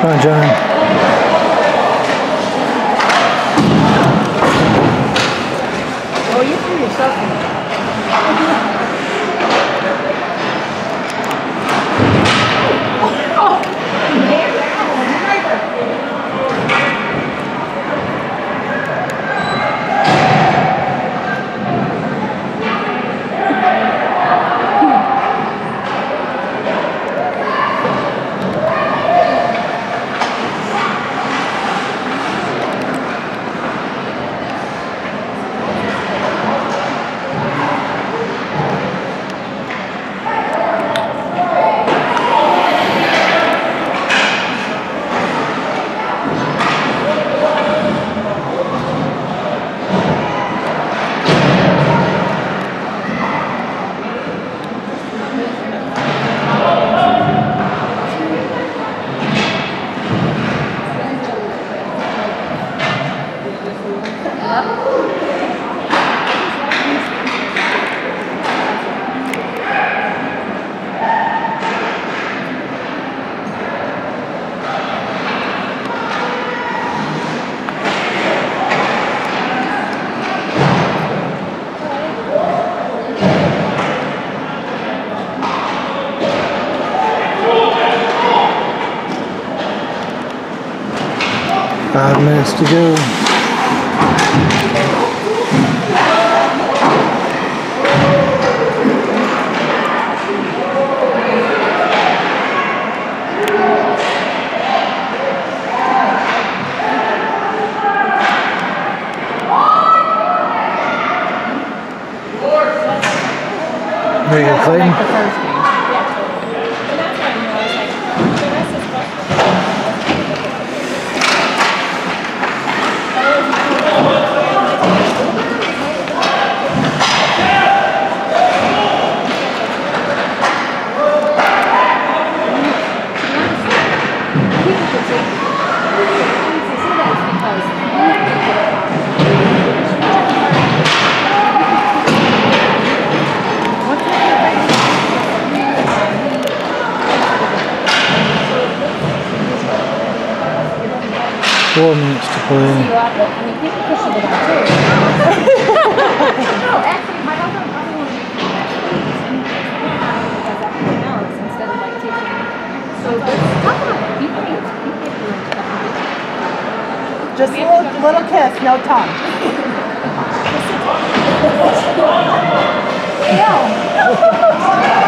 Come on, John. Oh, you threw yourself in there. Five minutes to go. There you go, Clayton. Four minutes to play. I mean, people push it out too. No, actually, my husband probably wants to make that because everything else instead of like taking. So there's talk about people doing stuff. Just a little kiss, no tongue. Yeah.